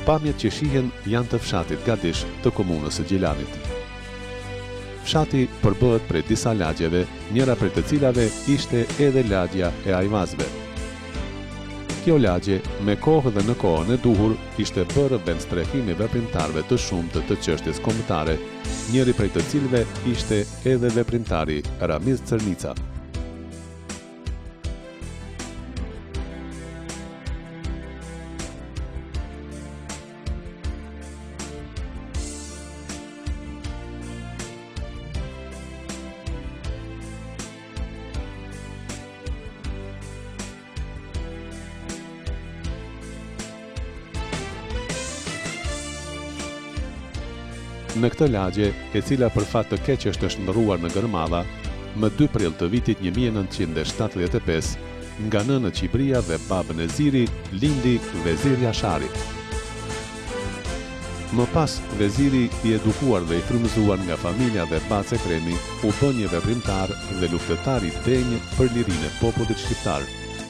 pamjet që shihen janë të fshatit Gadish të komunës së Gjilanit. Fshati përbëhet prej disa lagjeve, njëra prej të cilave ishte edhe lagja e Ajvazve. Kjo lagje, me kohë dhe në kohën e duhur, ishte bërë vend strehimi veprimtarëve të shumtë të çështjes kombëtare, njëri prej të cilëve ishte edhe veprimtari Ramiz Cërnica. Në këtë lagje, e cila për fat të keq është shndërruar në Gërmalla, më 2 prill të vitit 1975, nga nënë Qibria dhe babën e Ziri, lindi Vezir Jashari. Më pas, Veziri i edukuar dhe i frymëzuar nga familja dhe Bace Kremi, u bë një veprimtar dhe luftëtar i denj për lirinë e popullit shqiptar.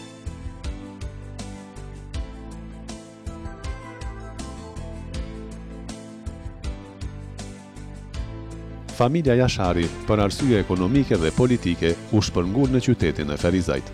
Familja Jashari, për arsye ekonomike dhe politike, u shpërngul në qytetin e Ferizajt.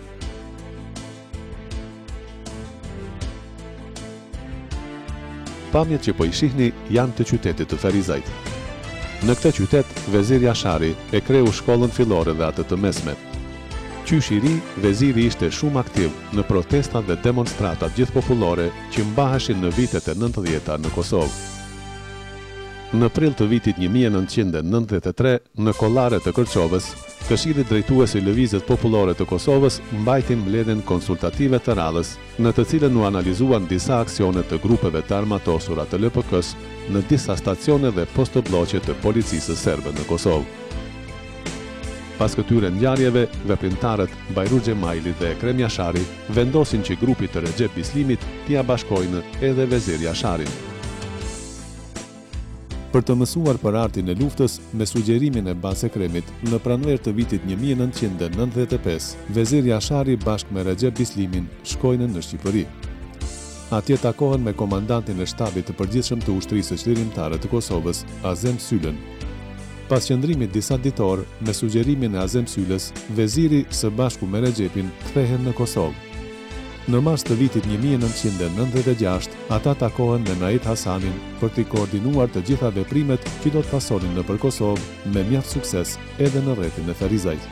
Pamjet që po i shihni janë të qytetit të Ferizajt. Në këtë qytet, Vezir Jashari e kreu shkollën fillore dhe atë të mesme. Qysh i ri, Veziri ishte shumë aktiv në protestat dhe demonstratat gjithpopullore që mbaheshin në vitet e 90-ta në Kosovë. Në prill të vitit 1993, në kollare të Kërçovës, Këshilli Drejtues i Lëvizjes Popullore të Kosovës mbajti mbledhjen konsultative të radhës, në të cilën u analizuan disa aksione të grupeve të armatosura të LPK-s në disa stacione dhe postobllogje të policisë serbe në Kosovë. Pas këtyre ngjarjeve, veprimtarët Bajrur Xhemaili dhe Ekrem Jashari vendosin që grupi të Recep Bislimit t'ia bashkojnë edhe Vezir Jasharin. Për të mësuar për artin e luftës, me sugjerimin e Bace Kremit, në pranver të vitit 1995, Vezir Jashari bashkë me Recep Bislimin shkojnë në Shqipëri. Atje takohen me komandantin e shtabit të përgjithshëm të ushtrisë çlirimtare të Kosovës, Azem Sylën. Pas qëndrimit disa ditor, me sugjerimin e Azem Sylës, Veziri së bashku me Recepin kthehen në Kosovë. Në mars të vitit 1996, ata takohen me Naid Hasanin për t'i koordinuar të gjitha veprimet që do të pasonin nëpër Kosovë me mjaft sukses edhe në rrethin e Ferizajt.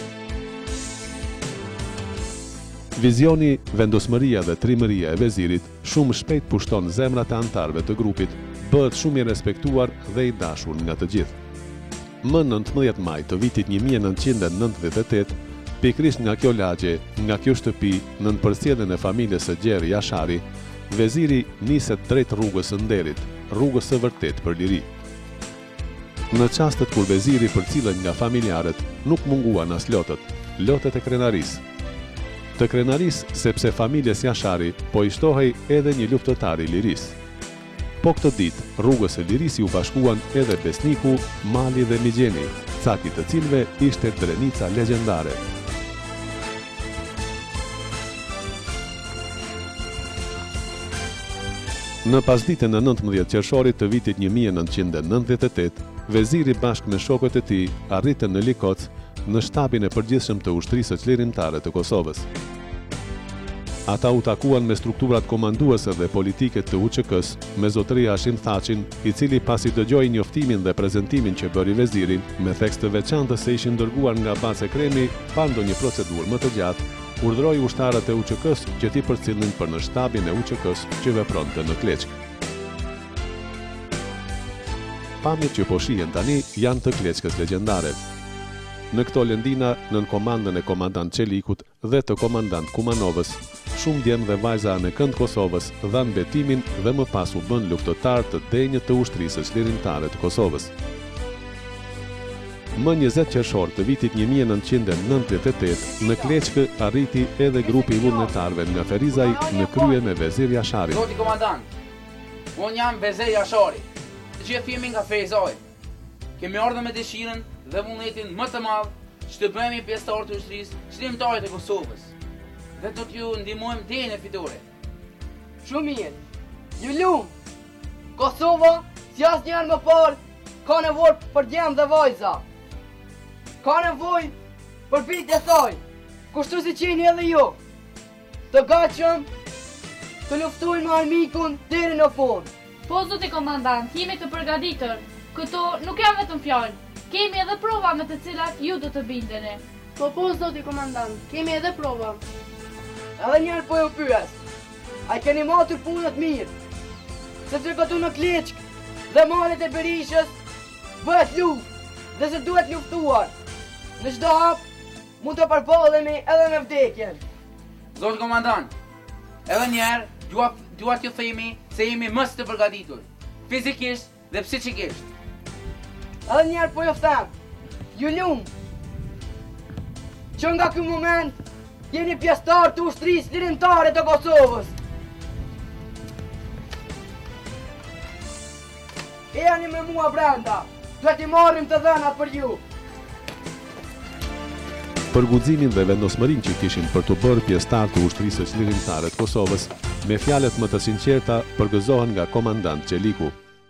Vizioni, vendosmëria dhe trimëria e Vezirit shumë shpejt pushton zemrat e anëtarëve të grupit, bëhet shumë i respektuar dhe i dashur nga të gjithë. Më 19 maj të vitit 1998, pikrisht nga kjo lagje, nga kjo shtëpi, në përcjelljen e familjes së Gjerri Jashari, Veziri niset drejt rrugës së Nderit, rrugës së vërtet për liri. Në çastet kur Veziri përcillen nga familjarët, nuk munguan as lotët e krenarisë. Të krenarisë sepse familjes Jashari po i shtohej edhe një luftëtar i lirisë. Po këtë ditë, rrugës së lirisë u bashkuan edhe Besniku, Mali dhe Migjeni, cakti të cilëve ishte drenica legjendare. Në pasditën e 19 qershorit të vitit 1998, Veziri bashkë me shokët e tij arritën në Likoc, në shtabin e përgjithshëm të ushtrisë çlirimtare të Kosovës. Ata u takuan me strukturat komanduese dhe politike të UÇK-s, me zotëria Hashim Thaqin, i cili pasi dëgjoi njoftimin dhe prezantimin që bëri Veziri, me tekst të veçantë se ishin dërguar nga Bace Kremi, pa ndonjë procedurë më të gjatë, urdhëroi ushtarët e UÇK-s që t'i përcjellnin për në shtabin e UÇK-s që vepronte në Kleçk. Pamjet që po shihen tani janë të Kleçkës legjendare. Në këto lëndina, nën komandën e komandant Çelikut dhe të komandant Kumanovës, shumë djemë dhe vajza në kënd Kosovës dhanë betimin dhe më pas u bën luftëtar të denjë të ushtrisë çlirimtare të Kosovës. Më 20 qershor të vitit 1998, në Kleçkë arriti edhe grupi i vullnetarëve nga Ferizaj në krye me Vezir Jasharin. Zoti komandant, unë jam Vezir Jashari, të gjithë jemi nga Ferizaj. Kemi ardhur me dëshirën dhe vullnetin më të madh që të bëhemi pjesëtar të ushtrisë çlirimtare të Kosovës dhe do t'ju ndihmojmë deri në fitore. Shumë mirë. Ju lum. Kosova, si asnjëherë më parë, ka nevojë për djemë dhe vajza. Ka nevojë për bitë e saj, kushtu si qeni edhe ju. Të gatshëm të luftojnë me armikun deri në fund. Po, zoti komandant, jemi të përgatitur. Këto nuk janë vetëm fjalë. Kemi edhe prova me të cilat ju do të bindeni. Po, zoti komandant, kemi edhe prova. Edhe njerë po ju pyes, a i keni matur punët mirë, sepse këtu në Kleçk dhe malet e Berishës bëhet luftë dhe se duhet luftuar. Në çdo hap mund të përballemi edhe me vdekjen. Zoti komandant, edhe njerë dua t'ju themi se jemi më së përgatitur, fizikisht dhe psikikisht. Edhe njerë po ju them, ju lumë, që nga ky moment jeni pjesëtar të ushtrisë lirimtare të Kosovës. Jeni me mua brenda, duhet i marrim të dhënat për ju. Për guximin dhe vendosmërinë që kishin për të bërë pjesëtar të ushtrisë së lirimtare të Kosovës, me fjalët më të sinqerta përgëzohen nga komandant Çeliku.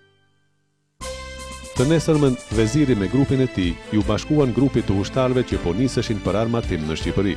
Të nesërmën, veziri me grupin e tij ju bashkuan grupit të ushtarëve që po niseshin për armatim në Shqipëri.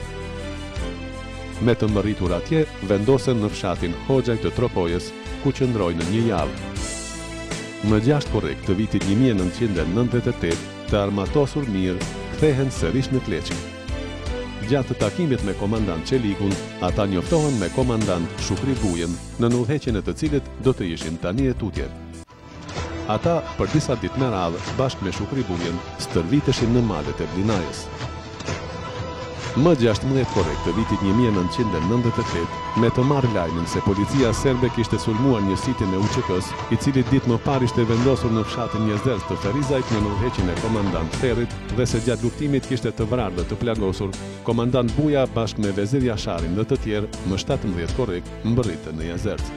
Me të mbërritur atje, vendosen në fshatin Hoxhaj të Tropojës, ku qëndrojnë një javë. Më 6 korrekt të vitit 1998, të armatosur mirë, kthehen sërish në Kleçk. Gjatë takimit me komandant Çelikun, ata njoftohen me komandant Shukri Bujen, në udhëheqjen e të cilit do të ishin tani e tutje. Ata, për disa ditë me radhë, bashkë me Shukri Bujen, stërviteshin në malet e Blinajës. Më 16 korrekt të vitit 1998, me të marrë lajmin se policia serbe kishte sulmuar një sitin e UÇK-s, i cili ditë më parë ishte vendosur në fshatin Njezdez të Ferizajt në udhëheqjen e komandant Ferrit dhe se gjatë luftimit kishte të vrarë dhe të plagosur, komandant Buja bashkë me vezir Jasharin dhe të tjerë, më 17 korrekt, mbërritën në Jezerc.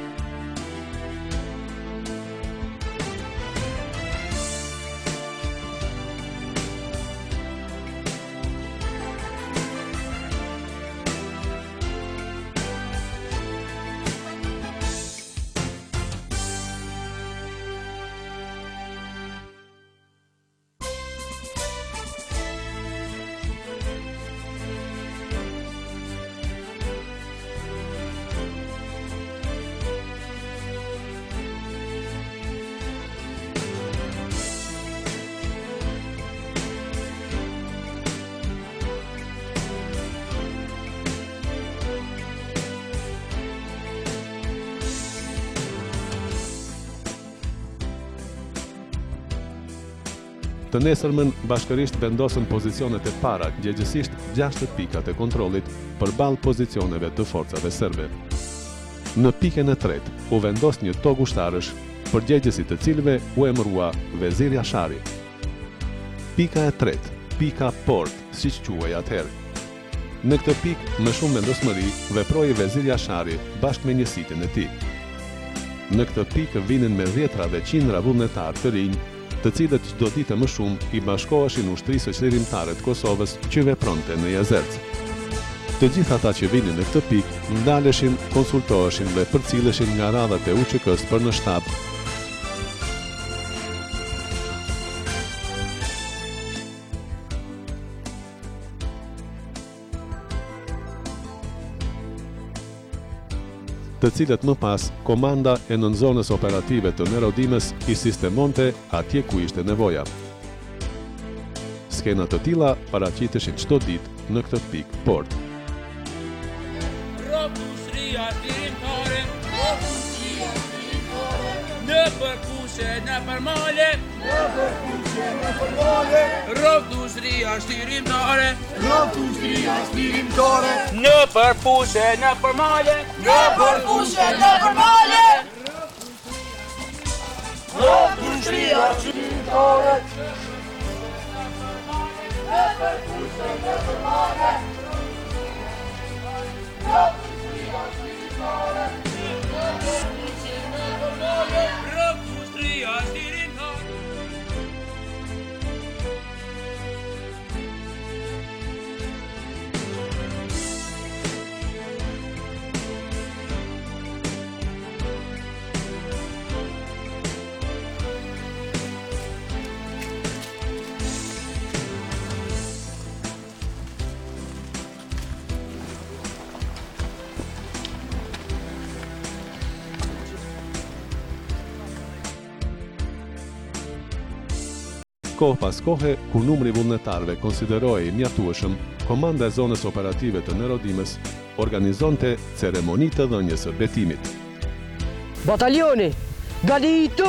Të nesërmën bashkërisht vendosën pozicionet e para, gjegjesisht 60 pikat e kontrollit përballë pozicioneve të forcave serbe. Në pikën e tretë u vendos një tog ushtarësh, përgjegjësit të cilëve u emërua Vezir Jashari. Pika e tretë, pika port, siç quhej atëherë. Në këtë pikë, me shumë vendosmëri, veproi Vezir Jashari bashkë me njësitin e tij. Në këtë pikë vinin me dhjetra dhe qindra vullnetarë të rinj, të cilët çdo ditë më shumë i bashkoheshin ushtrisë së lirimtare të Kosovës që vepronte në Jezerc. Të gjithë ata që vinin në këtë pikë, ndaleshin, konsultoheshin dhe përcilleshin nga radhat e UÇK-s për në shtab. Të cilët më pas, komanda e nënzonës operative të Nerodimës i sistemonte atje ku ishte nevoja. Skena të tilla paraqiteshin çdo ditë në këtë pikë port. Në përkushe, në përmale, rroftu shtria shtirimtare, në përkushe, në përmale, rroftu shtria shtirimtare. Kohë pas kohe, kur numri i vullnetarëve konsiderohej i mjaftueshëm, Komanda e Zonës Operative të Nerodimës organizonte ceremoni të dhënies së betimit. Batalioni, gaditu!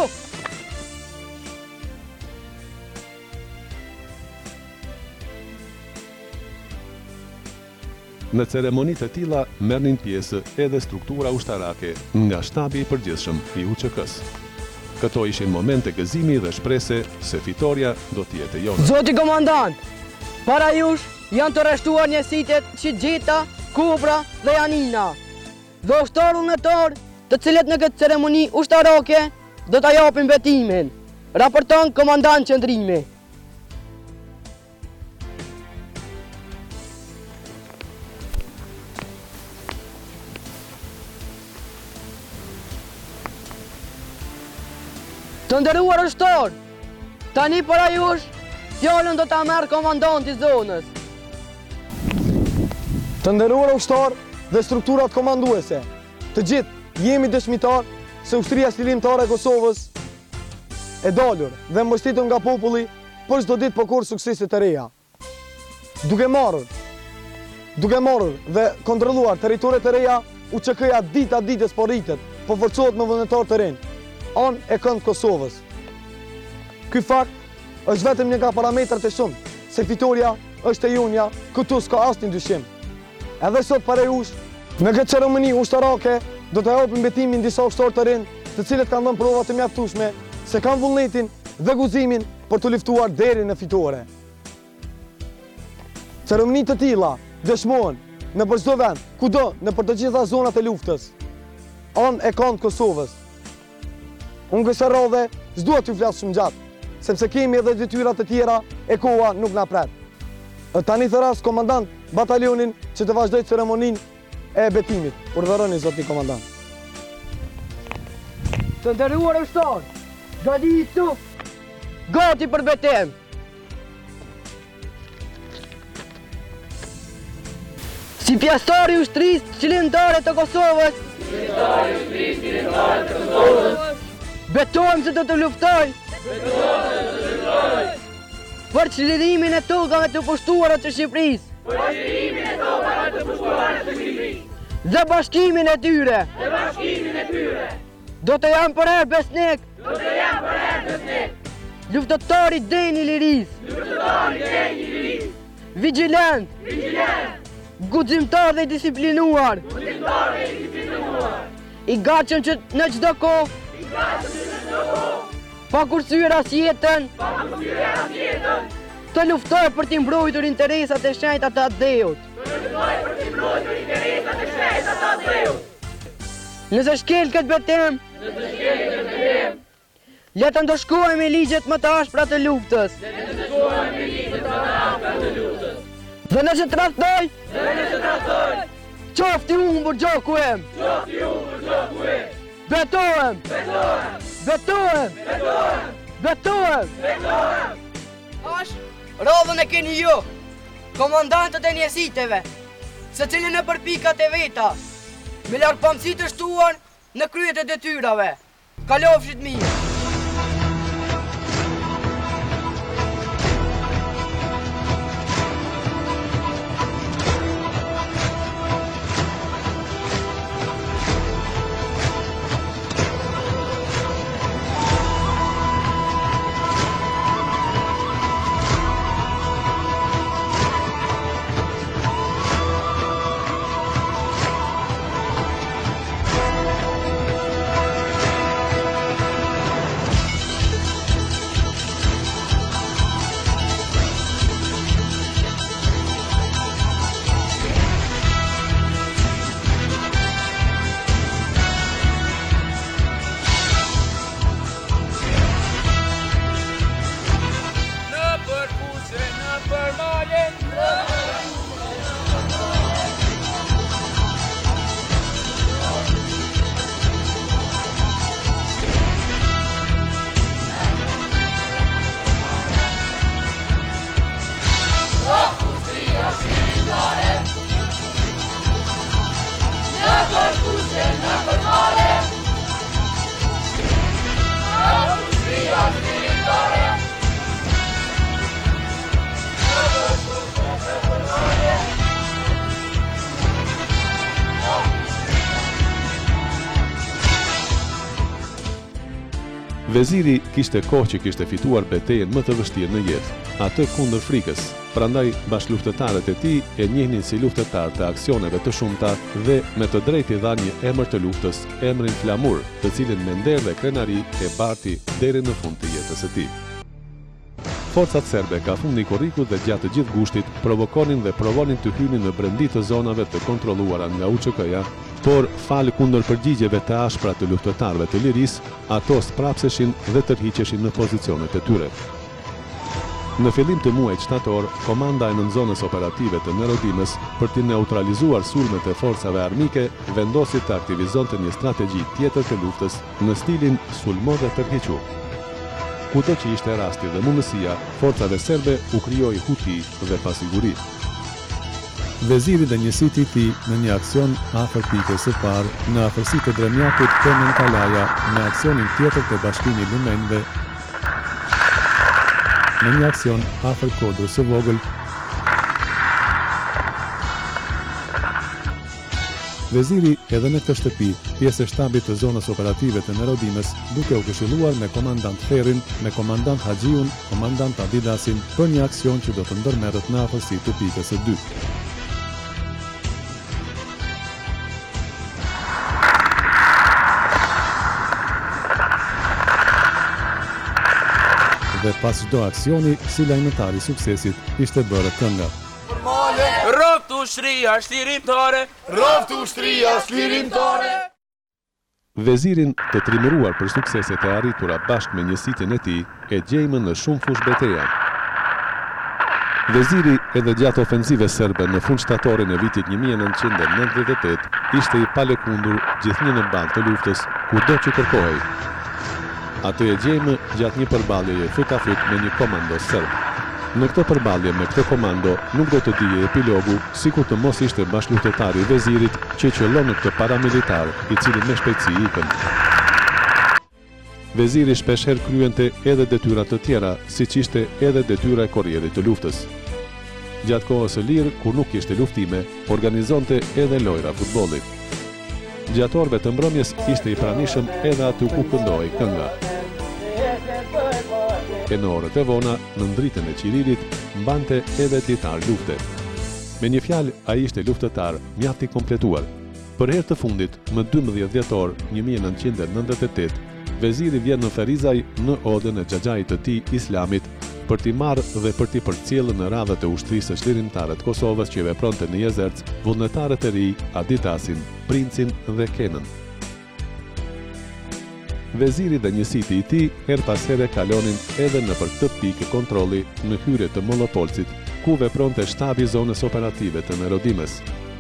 Në ceremonitë e tilla merrnin pjesë edhe struktura ushtarake nga shtabi i përgjithshëm i UÇK-s. Këto ishin momente gëzimi dhe shprese se fitoria do të jetë jonë. Zoti komandant, para jush janë të rreshtuar njësitet Qigjeta, Kubra dhe Janina. Dhe ushtarë vullnetar, të cilët në këtë ceremoni ushtarake do ta japin betimin. Raporton komandant qendrimi. Të nderuar ushtar, tani para jush, fjallën do ta merr komandanti i zonës. Të nderuar ushtar dhe strukturat komanduese, të gjithë jemi dëshmitar se ushtria shlirimtare e Kosovës e dalur dhe mbështetur nga populli për çdo ditë përkur sukseset e reja. Duke marrur dhe kontrolluar territoret e reja, UÇK-ja dita ditës po rritet, po forcohet me vullnetar të rinj anë e kënd Kosovës. Ky fakt është vetëm një nga parametrat e shumë, se fitoria është e junja, këtu s'ka asnjë dyshim. Edhe sot para jush, në këtë ceremoni ushtarake, do të japim betimin disa ushtarë të rinj, të cilët kanë dhënë prova të mjaftueshme se kanë vullnetin dhe guximin për të luftuar deri në fitore. Ceremoni të tilla dëshmohen në çdo vend, kudo nëpër të gjitha zonat e luftës, anë e kënd Kosovës. Unë kësë rrodhe s'dua t'ju flasë shumë gjatë, sepse kemi edhe detyrat të tjera e koha nuk na pret. Tani thëras komandant batalionin që të vazhdoj ceremoninë e betimit. Urdhëroni zoti komandant. Të nderuar ushtar, gaditu, gati për betim. Si pjesëtar i ushtrisë qëllimtare të Kosovës, betohem se do të luftoj për çlirimin e tokave të pushtuara të Shqipërisë dhe bashkimin e tyre. Do të jam për herë besnik, luftëtar i denj i lirisë, vigjilent, guximtar dhe i disiplinuar, i gatshëm që në çdo kohë pa kursyer as jetën të luftoj për t'i mbrojtur interesat e shenjta të atë dheut. Nëse shkel këtë betim, le të ndëshkohemi ligjet më të ashpra të luftës. Dhe nëse tradhtoj, qofti humbur gjoku im. Betohem! Ash, radhën e keni ju, komandantët e njësiteve, se cilin në përpikat e veta, me largëpamësi të shtuar në kryet e detyrave. Kalofshit mirë! Veziri kishte kohë që kishte fituar betejën më të vështirë në jetë, atë kundër frikës. Prandaj bashkëluftëtarët e tij e njihnin si luftëtar të aksioneve të shumta dhe me të drejtë i dha një emër të luftës, emrin Flamur, të cilin me nder dhe krenari e barti deri në fund të jetës së tij. Forcat serbe ka fundi korrikut dhe gjatë të gjithë gushtit provokonin dhe provonin të hynin në brendi të zonave të kontrolluara nga UÇK-ja, por falë kundër përgjigjeve të ashpra të luftëtarëve të lirisë, ato sprapseshin dhe tërhiqeshin në pozicionet e tyre. Në fillim të muajit shtator, komanda e nënzonës operative të Nerodimës, për të neutralizuar sulmet e forcave armike, vendosi të aktivizonte një strategji tjetër të luftës në stilin sulmo dhe tërhiqu. Kudo që ishte rasti dhe mundësia, forcave serbe u krijoi huti dhe pasiguri. Veziri dhe njësit i tij në një aksion afër pikës së parë, në afërsitë të Dremjakut Kemen Kalaja, në aksionin tjetër të Bashkimit Lumenjve, në një aksion afër Kodrës së Vogël. Veziri edhe në këtë shtëpi, pjesë e shtabit të zonës operative të Nerodimës, duke u këshilluar me komandant Ferrin, me komandant Haxhiun, komandant Adidasin, për një aksion që do të ndërmerret në afërsi të pikës së 2. Dhe pas çdo aksioni, si lajmëtari i suksesit, ishte bërë kënga. Rroftu ushtria shlirimtare! Rroftu ushtria shlirimtare! Vezirin, të trimëruar për sukseset e arritura bashkë me njësitin e tij, e gjejmë në shumë fush beteja. Veziri, edhe gjatë ofensive serbe në fund shtatorin e vitit 1998, ishte i palëkundur gjithnjë në balë të luftës, kudo që kërkohej. Atë e gjejmë gjatë një përballjeje fyt a fyt me një komando serb. Në këtë përballje me këtë komando nuk do të dije epilogu, sikur të mos ishte bashkëluftëtari i Vezirit që qëllon në këtë paramilitar, i cili me shpejtësi ikën. Veziri shpeshherë kryente edhe detyra të tjera, siç ishte edhe detyra e korrierit të luftës. Gjatë kohës së lirë, kur nuk kishte luftime, organizonte edhe lojra futbolli. Gjatë orëve të mbrëmjes ishte i pranishëm edhe aty ku këndohej kënga. E në orët e vona, në ndritën e qiririt, mbante edhe ditar lufte. Me një fjalë, ai ishte luftëtar mjaft i kompletuar. Për herë të fundit, më 12 dhjetor 1998, Veziri vjen në Ferizaj në odën e xhaxhait të tij Islamit për t'i marrë dhe për t'i përcjellë në radhët e ushtrisë së çlirimtare të Kosovës që vepronte në Jezerc, vullnetarët e ri Adidasin, Princin dhe Kenën. Veziri dhe njësiti i tij her pas here kalonin edhe nëpër këtë pikë kontrolli në hyrje të Mollopolcit, ku vepronte shtabi i zonës operative të Nerodimës.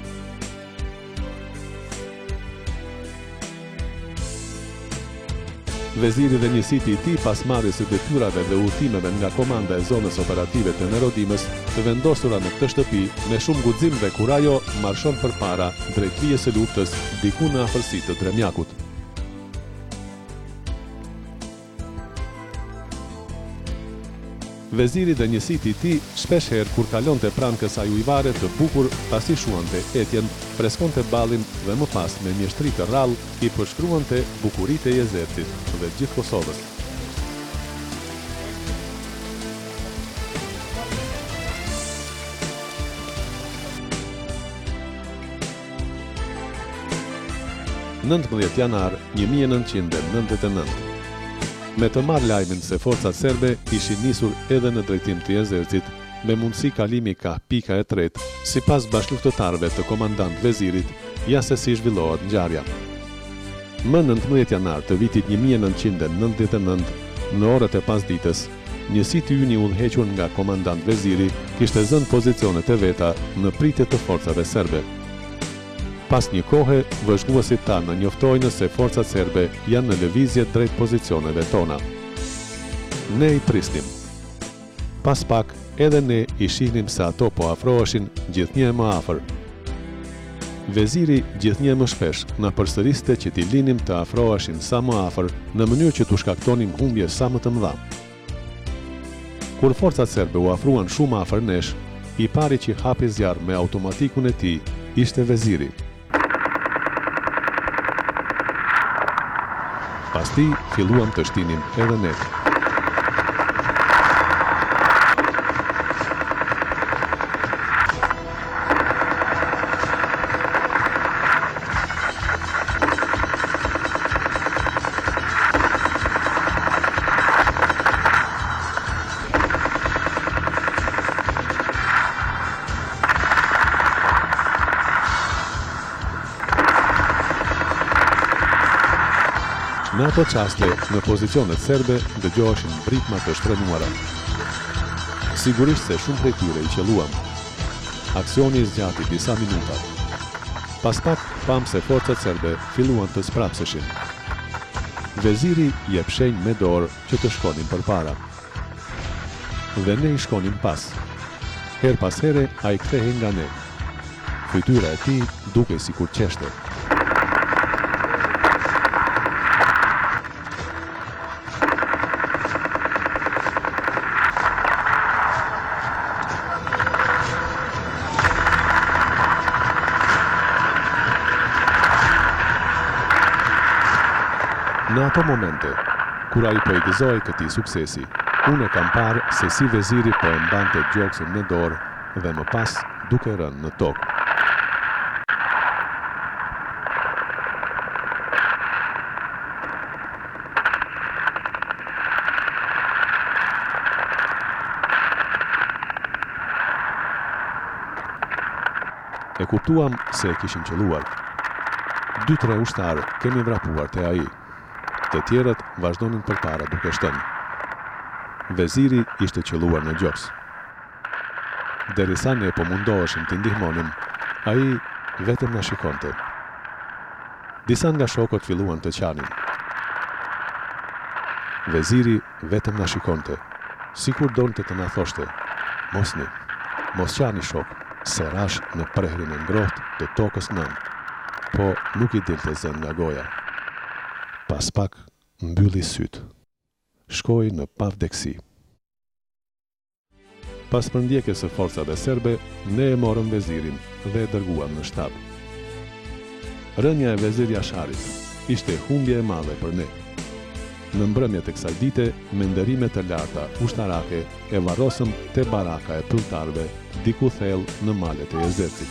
Veziri dhe njësiti i tij, pas marrjes së detyrave dhe udhëtimeve nga komanda e zonës operative të Nerodimës, të vendosura në këtë shtëpi, me shumë guxim dhe kurajo marshon përpara drejt vijës së luftës diku në afërsitë të Dremjakut. Veziri dhe njësiti i tij shpeshherë kur kalonte pranë kësaj ujvare të bukur, pasi shuante etjen, preskonte ballin dhe më pas me mjeshtri të rrallë i përshkruante bukuritë e Jezercit dhe gjithë Kosovës. janar 1999. Me të marrë lajmin se forcat serbe ishin nisur edhe në drejtim të Jezercit, me mundësi kalimi ka pika e tretë, sipas bashkëluftëtarëve të komandant Vezirit, ja se si zhvillohet ngjarja. Më 19 janar të vitit 1999, në orët e pasditës, njësiti ynë i udhëhequr nga komandant Veziri kishte zënë pozicionet e veta në pritje të forcave serbe. Pas një kohe, vëzhguesit tanë njoftojnë se forcat serbe janë në lëvizje drejt pozicioneve tona. Ne i prisnim. Pas pak, edhe ne i shihnim se ato po afroheshin gjithnjë më afër. Veziri gjithnjë më shpesh na përsëriste që t'i linim të afroheshin sa më afër, në mënyrë që t'u shkaktonim humbje sa më të mëdha. Kur forcat serbe u afruan shumë afër nesh, i pari që hapi zjarr me automatikun e tij ishte Veziri. Pas ti, filluam të shtinim edhe ne. Në ato qaste, në pozicionet serbe, dëgjoheshin britma të shtrenuara. Sigurisht se shumë prej tyre i qelluam. Aksioni zgjati disa minuta. Pas pak, pam se forcat serbe filluan të sprapseshin. Veziri jep shenjë me dorë që të shkonin përpara. Dhe ne i shkonin pas. Her pas here, a i kthehej nga ne. Fytyra e tij duke sikur qeshte. Në ato momente, kur ai po i gëzoi këtij suksesi, unë e kam parë se si veziri po e mbante gjoksin me dorë dhe më pas duke rënë në tokë. E kuptuam se e kishin qelluar. 2-3 ushtarë kemi vrapuar te ai. Të tjerët vazhdonin përpara duke shtënë. Veziri ishte qelluar në gjoks. Derisa ne po mundoheshim t'i ndihmonim, ai vetëm na shikonte. Disa nga shokët filluan të qanin. Veziri vetëm na shikonte, sikur donte të na thoshte: "Mosni, mos qani shok, se rash në prehrin e ngrohtë të tokës nën." Po nuk i dilte zën nga goja. Pas pak, mbylli sytë. Shkoi në pavdekësi. Pas përndjekjes së forcave serbe, ne e morëm vezirin dhe e dërguam në shtab. Rënja e vezir Jasharit ishte humbje e madhe për ne. Në mbrëmjet e kësaj dite, me ndërime të larta ushtarake e varrosëm te baraka e pylltarëve, diku thellë në malet e Jezercit.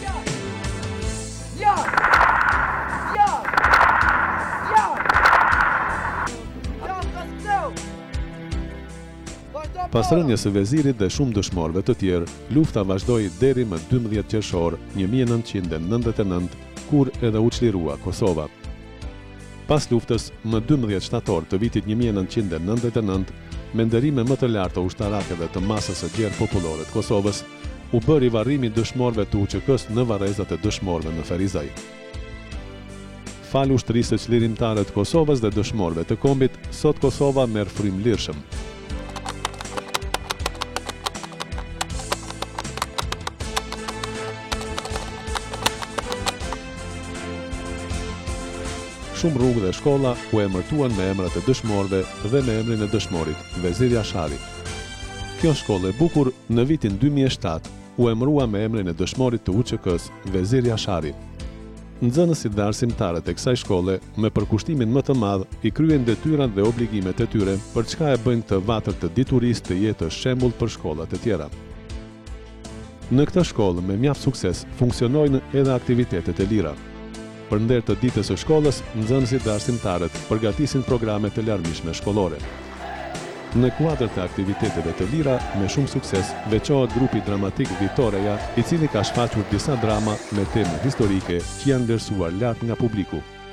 Pas rënjes së vezirit dhe shumë dëshmorëve të tjerë, lufta vazhdoi deri më 12 qershor 1999, kur edhe u çlirua Kosova. Pas luftës, më 12 shtator të vitit 1999, me ndërime më të larta ushtarake dhe të masës së gjerë popullore të Kosovës, u bëri varrimi dëshmorëve të UÇK-s në varrezat e dëshmorëve në Ferizaj. Fal ushtrisë së çlirimtare të Kosovës dhe dëshmorëve të kombit, sot Kosova merr frymëlirshëm. Shumë rrugë dhe shkolla u emërtuan me emrat e dëshmorëve dhe me emrin e dëshmorit, Vezir Jashari. Kjo shkollë e bukur në vitin 2007 u emërua me emrin e dëshmorit të UÇK-s, Vezir Jashari. Nxënësit dhe arsimtarët e kësaj shkolle, me përkushtimin më të madh, i kryen detyrat dhe obligimet e tyre, për çka e bëjnë këtë vatër të diturisë të jetë shembull për shkollat e tjera. Në këtë shkollë me mjaft sukses funksionojnë edhe aktivitetet e lira. Për nder të ditës së shkollës, nxënësit dhe arsimtarët përgatisin programe të larmishme shkollore. Në kuadër të aktiviteteve të lira, me shumë sukses, veçohet grupi dramatik Vitoreja, i cili ka shfaqur disa drama me temë historike që janë vlerësuar lart nga publiku.